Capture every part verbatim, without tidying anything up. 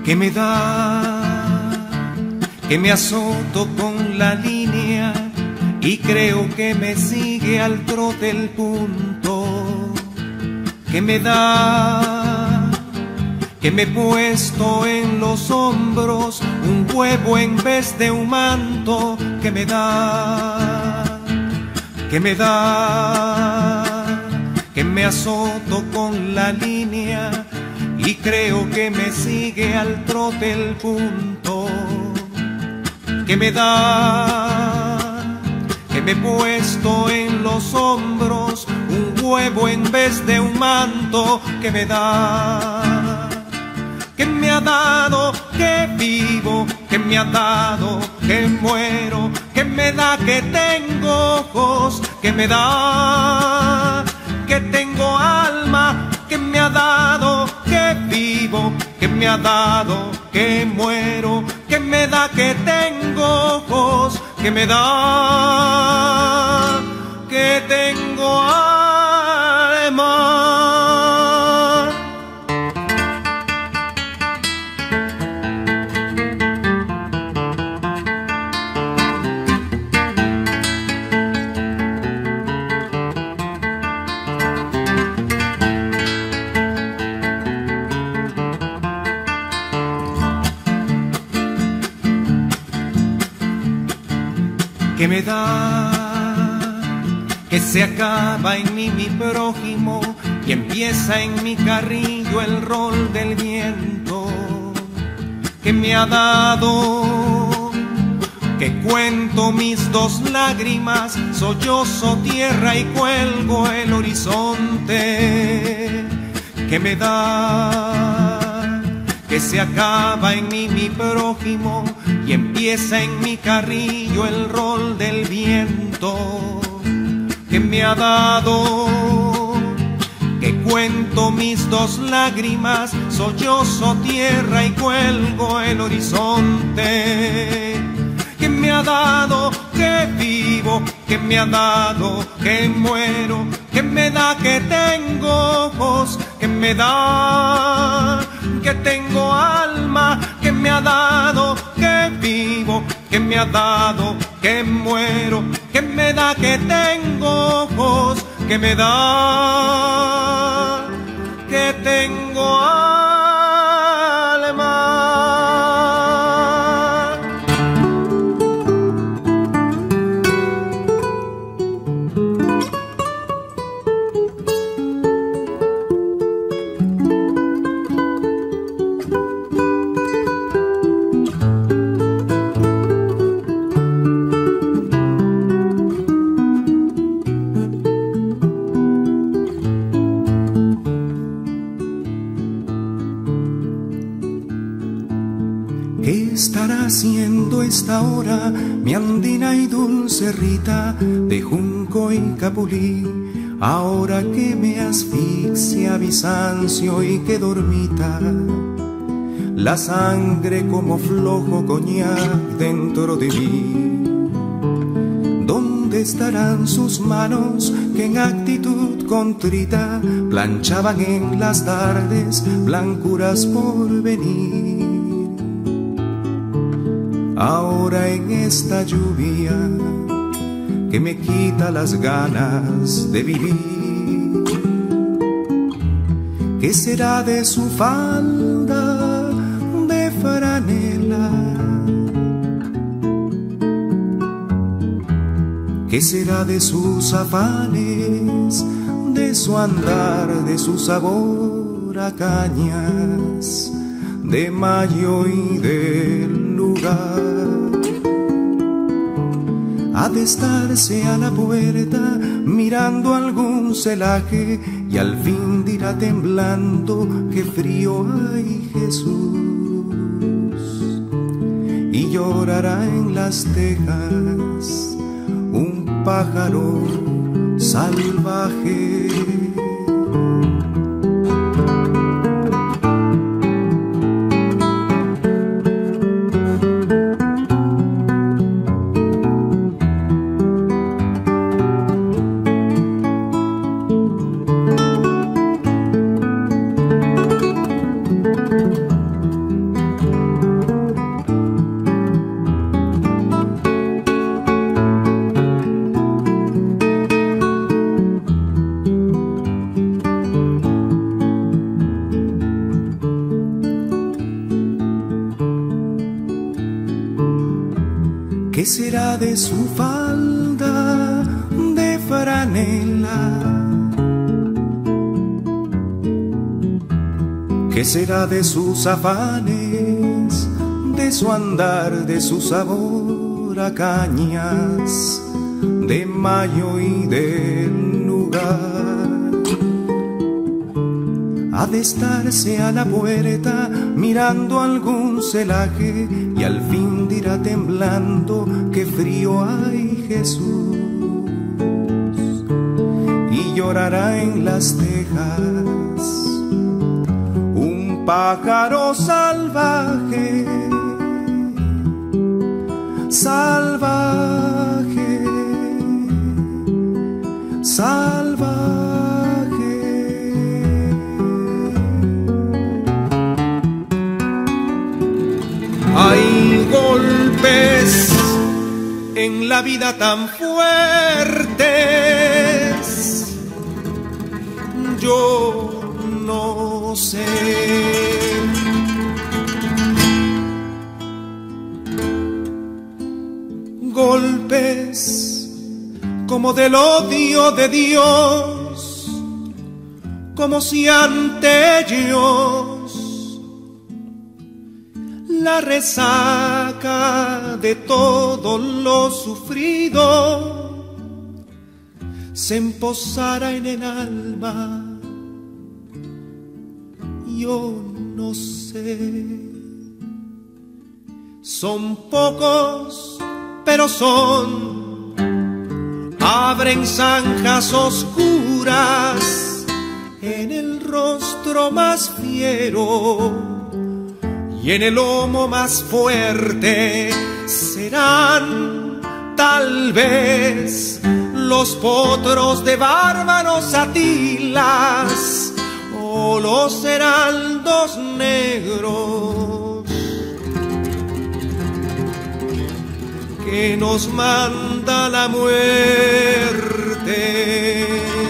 que me da, que me azoto con la línea y creo que me sigue al trote el punto, que me da, que me he puesto en los hombros un huevo en vez de un manto, que me da, que me da, que me azoto con la línea y creo que me sigue al trote el punto, que me da, que me he puesto en los hombros un huevo en vez de un manto, que me da, que me ha dado, que vivo, que me ha dado, que muero, que me da, que tengo ojos, que me da, que tengo alma, que me ha dado, que vivo, que me ha dado, que muero, que me da, que tengo ojos, que me da, que tengo alma. Que me da, que se acaba en mí mi prójimo y empieza en mi carrillo el rol del viento, que me ha dado, que cuento mis dos lágrimas, sollozo tierra y cuelgo el horizonte, que me da, que se acaba en mí mi prójimo y empieza en mi carrillo el rol del viento, que me ha dado, que cuento mis dos lágrimas, sollozo tierra y cuelgo el horizonte, que me ha dado, que vivo, que me ha dado, que muero, que me da, que tengo ojos, que me da, que tengo alma, que me ha dado, que vivo, que me ha dado, que muero, que me da, que tengo ojos, que me da, que tengo alma. ¿Qué estará haciendo esta hora mi andina y dulce Rita de junco y capulí? Ahora que me asfixia Bizancio y que dormita la sangre como flojo coñac dentro de mí. ¿Dónde estarán sus manos que en actitud contrita planchaban en las tardes blancuras por venir? Ahora en esta lluvia que me quita las ganas de vivir, ¿qué será de su falda de franela? ¿Qué será de sus afanes, de su andar, de su sabor a cañas, de mayo y del lugar? Ha de estarse a la puerta mirando algún celaje y al fin dirá temblando: qué frío hay, Jesús. Y llorará en las tejas un pájaro salvaje. ¿Qué será de su falda de franela? ¿Qué será de sus afanes, de su andar, de su sabor a cañas, de mayo y del lugar? Ha de estarse a la puerta mirando algún celaje y al fin dirá temblando: qué frío hay, Jesús. Y llorará en las tejas un pájaro salvaje, salvaje, salvaje. Hay golpes en la vida tan fuertes, yo no sé. Golpes como del odio de Dios, como si ante ellos la resaca de todo lo sufrido se emposara en el alma. Yo no sé. Son pocos, pero son. Abren zanjas oscuras en el rostro más fiero y en el lomo más fuerte. Serán tal vez los potros de bárbaros Atilas o los heraldos negros que nos manda la muerte.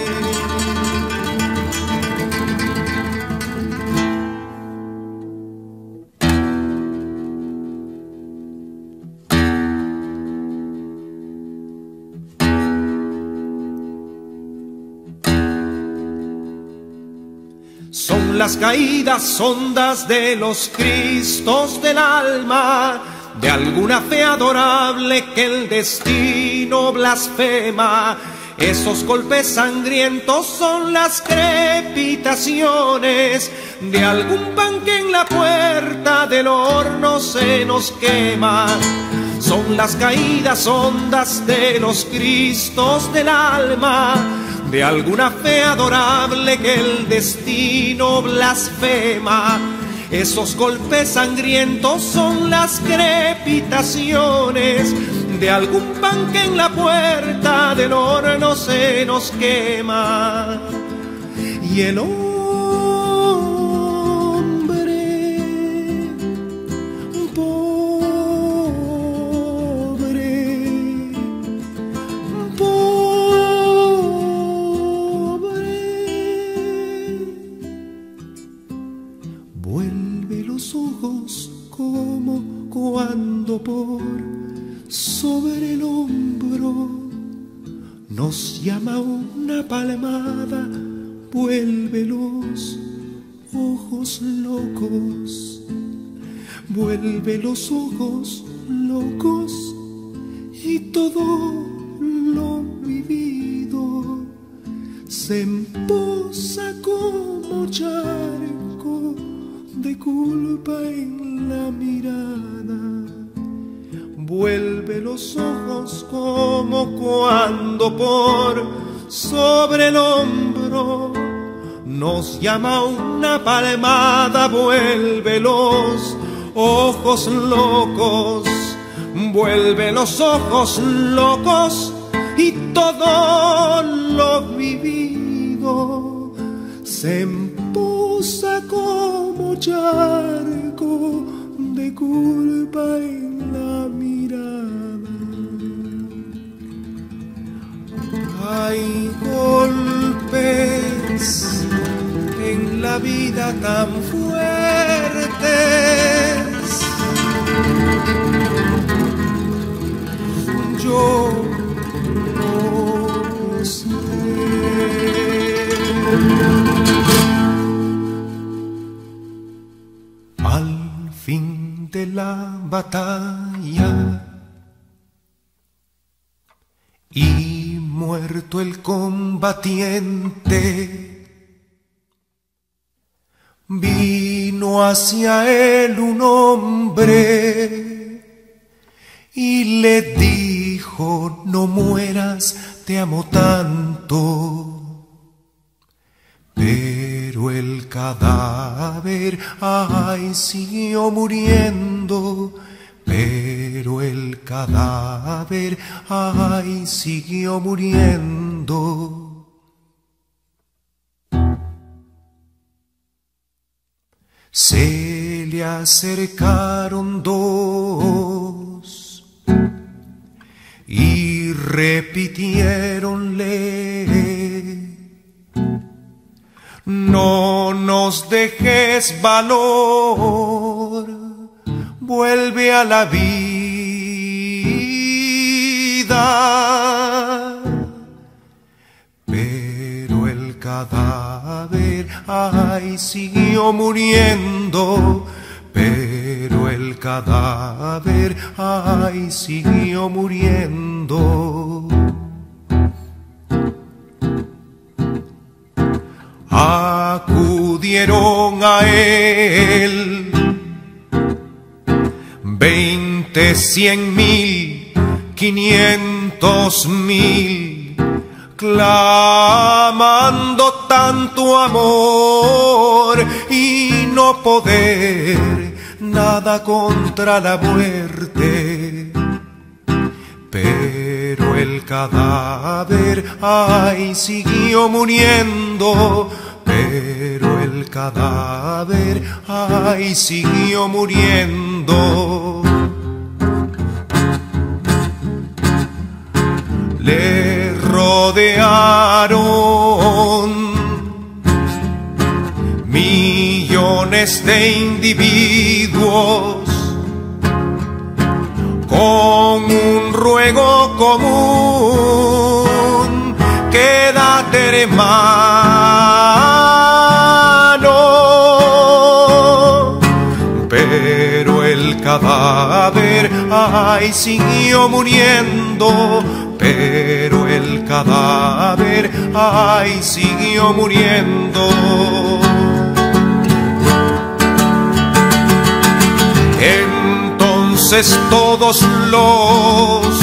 Son las caídas hondas de los Cristos del alma, de alguna fe adorable que el destino blasfema. Esos golpes sangrientos son las crepitaciones de algún pan que en la puerta del horno se nos quema. Son las caídas hondas de los Cristos del alma, de alguna fe adorable que el destino blasfema. Esos golpes sangrientos son las crepitaciones de algún pan que en la puerta del horno se nos quema. Y el hombre pobre, pobre, vuelve los ojos como cuando por sobre el hombro nos llama una palmada. Vuelve los ojos locos, vuelve los ojos locos, y todo lo vivido se emposa como charco de culpa en la mirada. Vuelve los ojos como cuando por sobre el hombro nos llama una palmada. Vuelve los ojos locos, vuelve los ojos locos, y todo lo vivido se emposa como charco de culpa en la mirada. Hay golpes en la vida tan fuertes, yo no sé. Al fin de la batalla y muerto el combatiente, vino hacia él un hombre y le dijo: no mueras, te amo tanto. Pero el cadáver, ay, siguió muriendo. Pero el cadáver, ay, siguió muriendo. Se le acercaron dos y repitiéronle: no nos dejes valor, vuelve a la vida. Pero el cadáver, ay, siguió muriendo. Pero el cadáver, ay, siguió muriendo. Acudieron a él veinte, cien mil, quinientos mil, clamando tanto amor y no poder nada contra la muerte. Pero el cadáver, ay, siguió muriendo. Pero el cadáver, ay, siguió muriendo. Le rodearon millones de individuos con un ruego común: quédate, hermano. Pero el cadáver, ay, siguió muriendo. Pero el cadáver, ay, siguió muriendo. Entonces todos los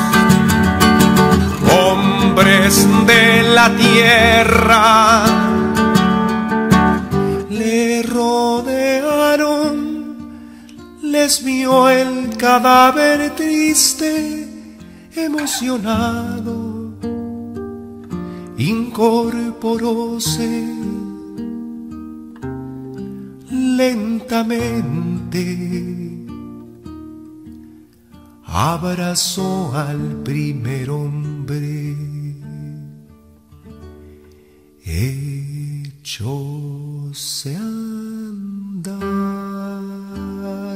hombres de la tierra le rodearon, les vio el cadáver triste, emocionado, incorporóse lentamente, abrazó al primer hombre, echóse a andar.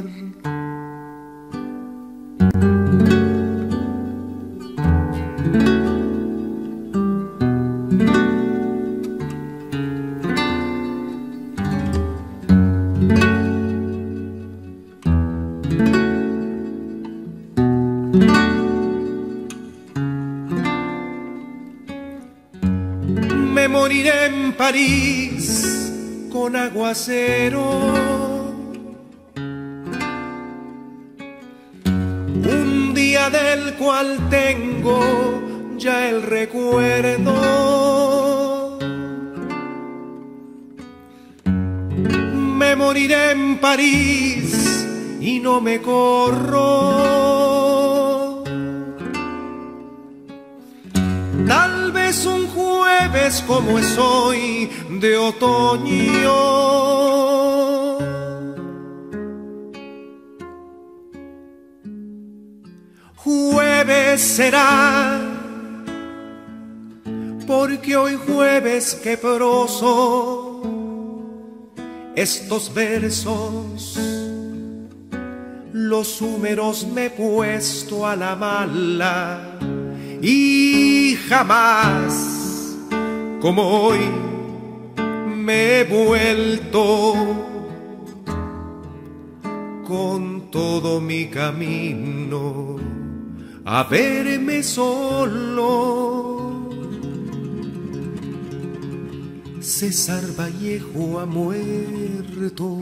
Me moriré en París con aguacero, un día del cual tengo ya el recuerdo. Me moriré en París y no me corro. Tal vez un jueves como es hoy de otoño, jueves será, porque hoy jueves que proso estos versos, los húmeros me he puesto a la mala. y jamás como hoy me he vuelto con todo mi camino a verme solo. César Vallejo ha muerto.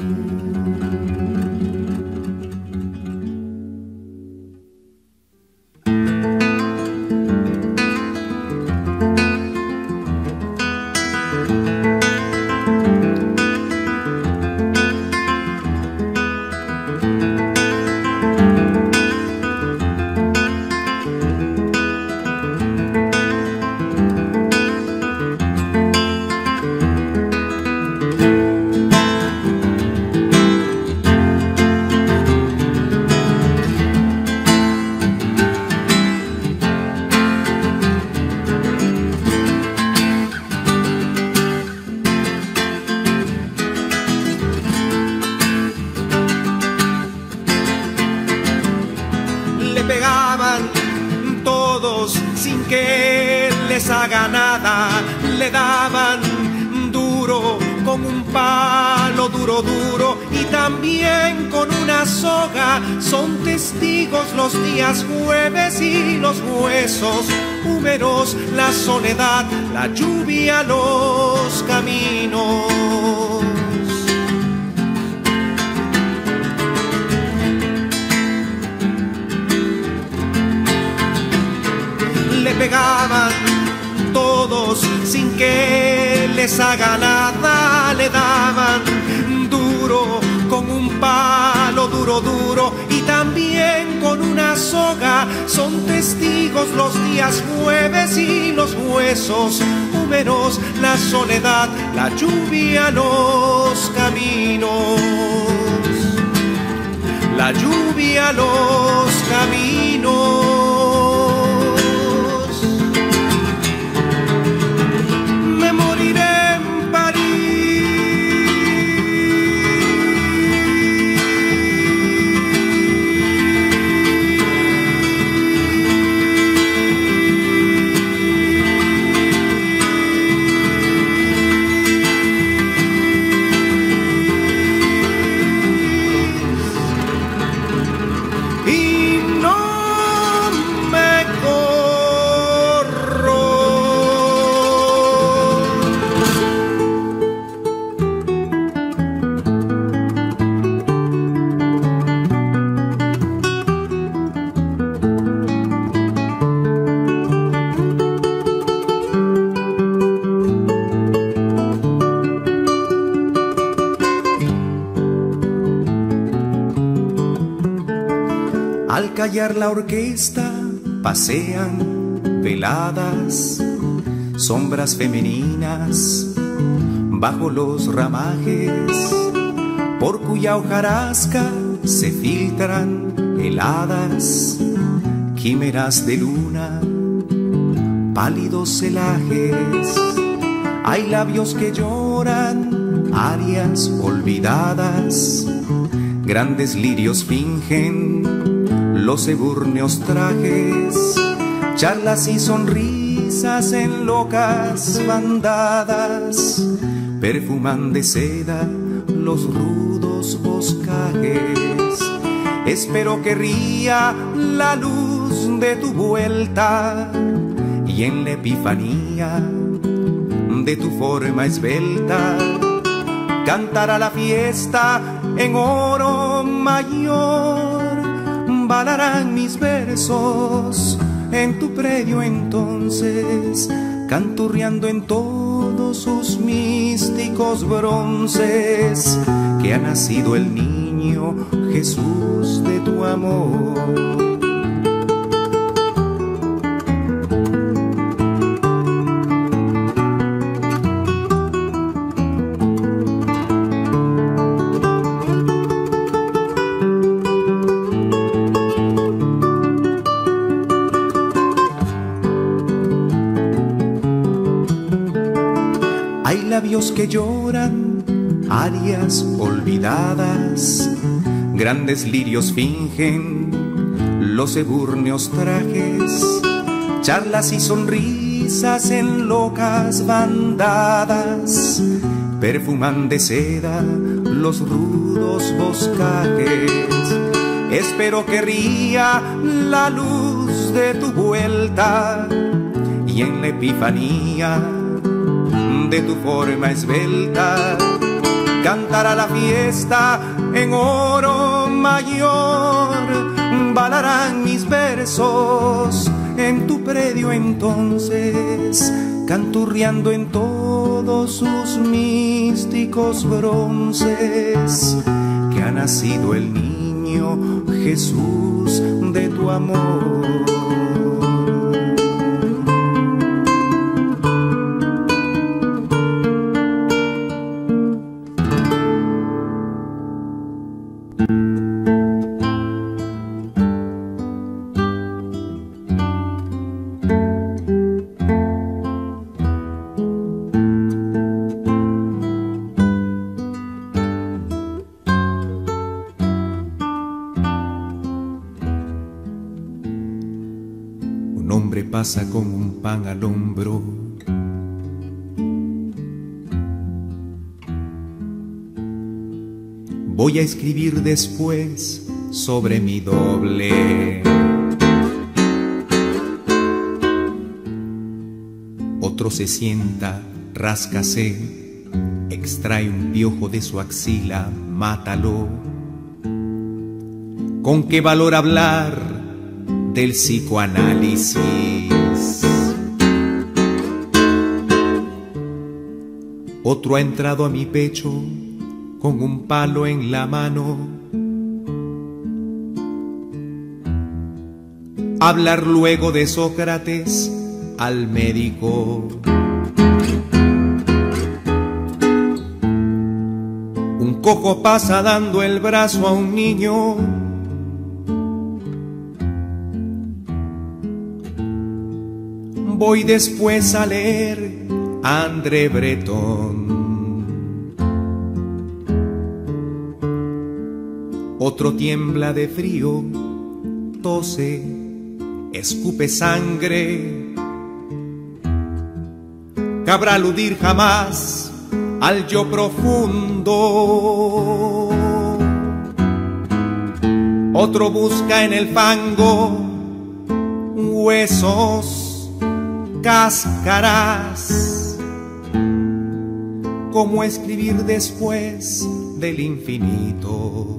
Pegaban todos sin que les haga nada, le daban duro con un palo duro, duro y también con una soga. Son testigos los días jueves y los huesos húmedos, la soledad, la lluvia, los caminos. Le pegaban todos sin que les haga nada, le daban duro con un palo duro, duro y también con una soga. Son testigos los días jueves y los huesos húmedos, la soledad, la lluvia, los caminos. La lluvia, los caminos. Al callar la orquesta pasean veladas sombras femeninas bajo los ramajes, por cuya hojarasca se filtran heladas quimeras de luna, pálidos celajes. Hay labios que lloran, arias olvidadas, grandes lirios fingen los ebúrneos trajes, charlas y sonrisas en locas bandadas, perfuman de seda los rudos boscajes. Espero que ría la luz de tu vuelta y en la epifanía de tu forma esbelta cantará la fiesta en oro mayor. Balarán mis versos en tu predio entonces, canturreando en todos sus místicos bronces, que ha nacido el niño Jesús de tu amor. Hay labios que lloran, arias olvidadas, grandes lirios fingen los ebúrneos trajes, charlas y sonrisas en locas bandadas perfuman de seda los rudos boscajes. Espero que ría la luz de tu vuelta y en la epifanía de tu forma esbelta cantará la fiesta en oro mayor. Balarán mis versos en tu predio entonces, canturreando en todos sus místicos bronces, que ha nacido el niño Jesús de tu amor. Pasa con un pan al hombro, voy a escribir después sobre mi doble. Otro se sienta, ráscase, extrae un piojo de su axila, mátalo. ¿Con qué valor hablar del psicoanálisis? Otro ha entrado a mi pecho con un palo en la mano. Hablar luego de Sócrates al médico. Un cojo pasa dando el brazo a un niño. Voy después a leer a André Breton. Otro tiembla de frío, tose, escupe sangre. Cabrá aludir jamás al yo profundo. Otro busca en el fango huesos, cáscaras. ¿Cómo escribir después del infinito?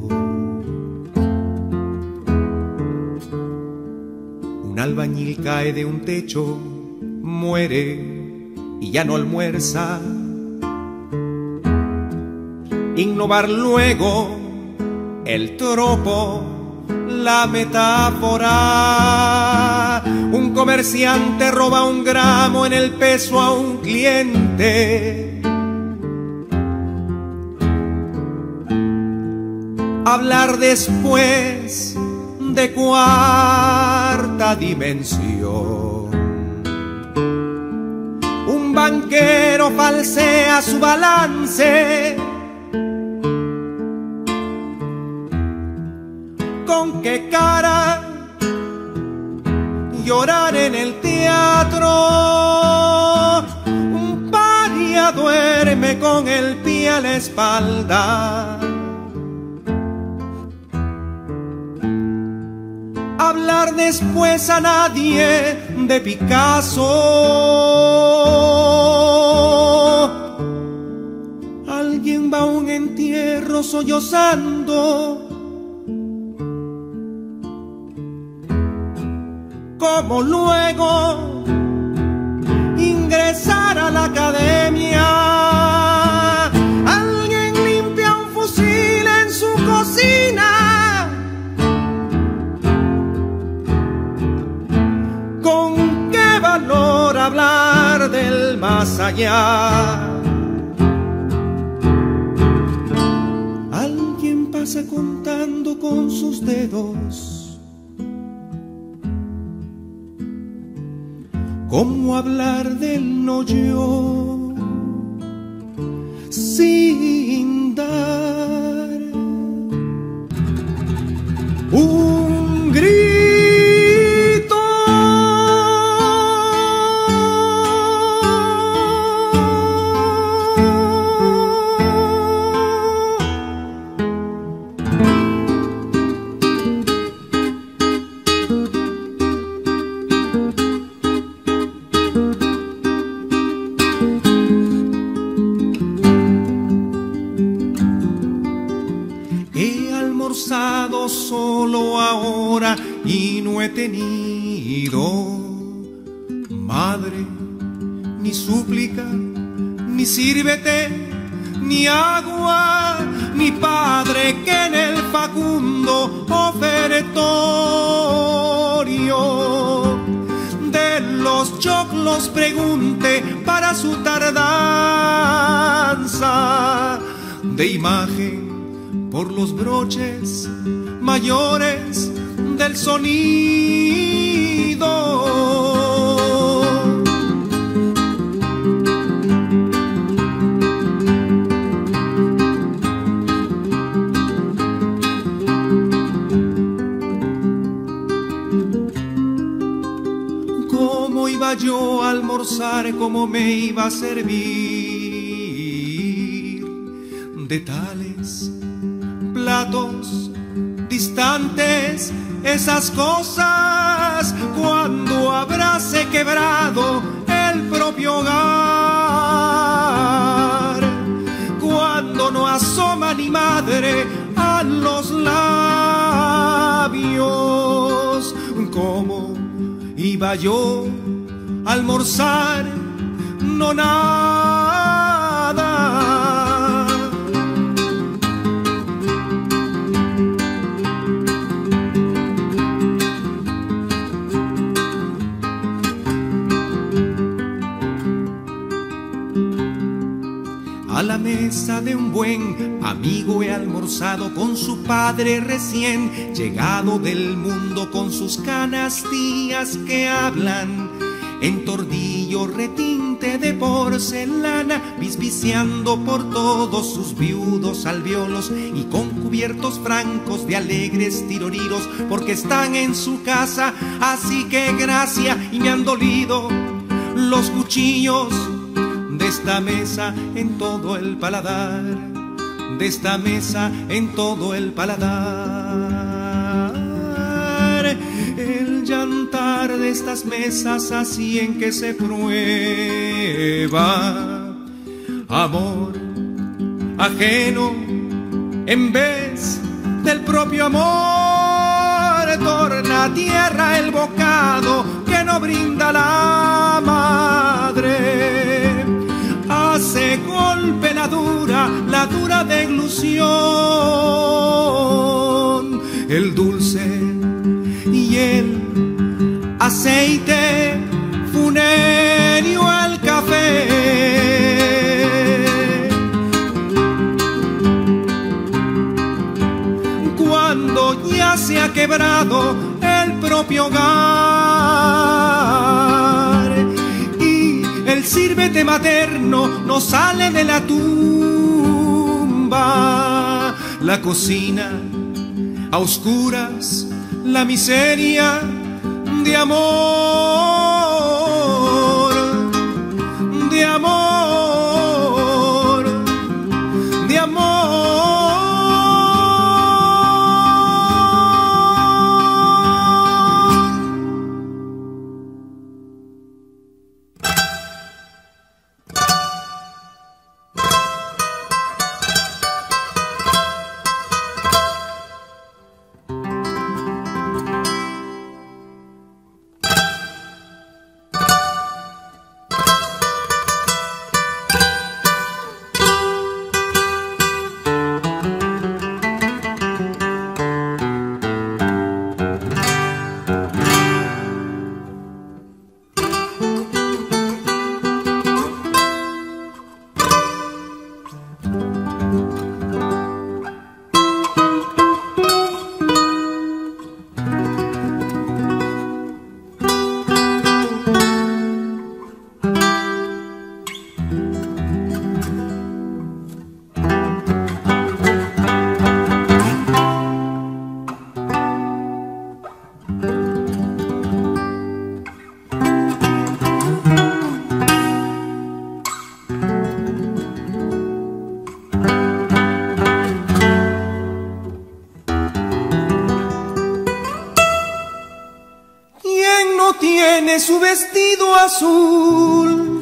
Un albañil cae de un techo, muere y ya no almuerza. Innovar luego el tropo, la metáfora. Un comerciante roba un gramo en el peso a un cliente. Hablar después de cuarta dimensión. Un banquero falsea su balance. ¿Con qué cara llorar en el teatro? Un paria duerme con el pie a la espalda. Hablar después a nadie de Picasso. Alguien va a un entierro sollozando. ¿Cómo luego ingresar a la academia? Alguien limpia un fusil en su cocina. ¿Con qué valor hablar del más allá? Alguien pasa contando con sus dedos. ¿Cómo hablar del no yo sin dar un grito solo ahora y no he tenido madre, ni súplica, ni sírvete, ni agua, ni padre que en el facundo ofertorio de los choclos pregunte para su tardanza de imagen por los broches mayores del sonido. ¿Cómo iba yo a almorzar? ¿Cómo me iba a servir de tales platos distantes esas cosas cuando habráse quebrado el propio hogar? Cuando no asoma ni madre a los labios. ¿Cómo iba yo a almorzar? No nada. A la mesa de un buen amigo he almorzado con su padre recién llegado del mundo, con sus canastillas que hablan en tordillo retinte de porcelana, bisbiciando por todos sus viudos alveolos y con cubiertos francos de alegres tiroriros, porque están en su casa, así que gracia, y me han dolido los cuchillos de esta mesa en todo el paladar, de esta mesa en todo el paladar. El llantar de estas mesas así en que se prueba amor ajeno en vez del propio amor, torna tierra el bocado que no brinda la madre. Hace golpe la dura, la dura deglución, el dulce y el aceite funéreo al café. Cuando ya se ha quebrado el propio hogar, el sírvete materno no sale de la tumba, la cocina a oscuras, la miseria de amor, de amor, de amor. Tiene su vestido azul,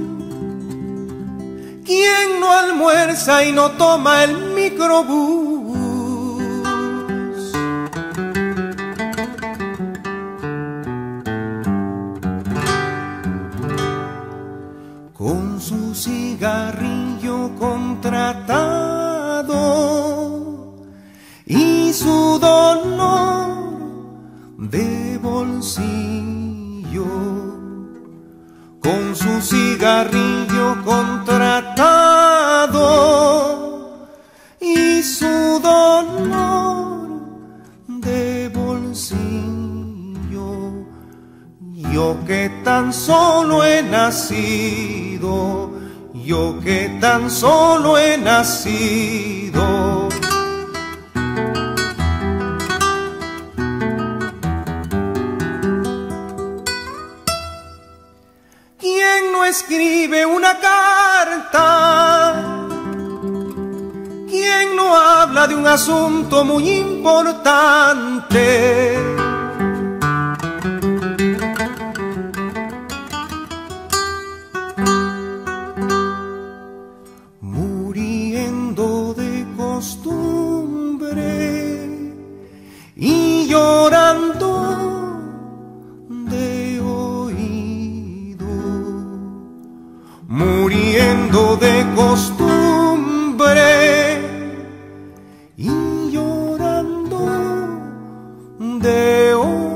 quien no almuerza y no toma el microbús, con su cigarrillo contratado y su dolor de bolsillo, con su cigarrillo contratado y su dolor de bolsillo. Yo que tan solo he nacido, yo que tan solo he nacido. ¿Quién no escribe una carta? ¿Quién no habla de un asunto muy importante? Muriendo de costumbre y llorando de oído, muriendo de costumbre y llorando de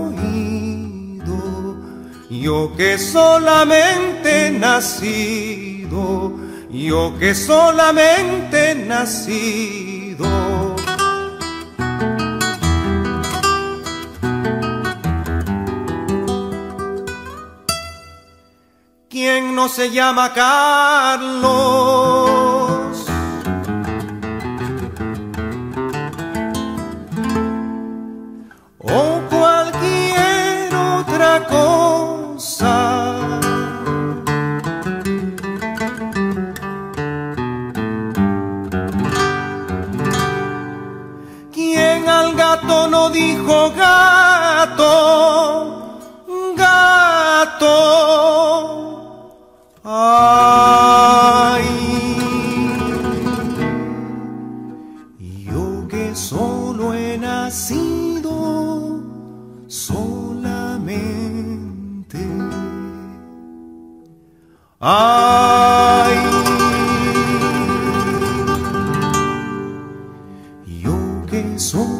oído. Yo que solamente he nacido, yo que solamente he nacido. ¿Quién no se llama Carlos? O cualquier otra cosa. ¿Quién al gato no dijo gato? Gato. Ay, yo que solo he nacido solamente. Ay, yo que solo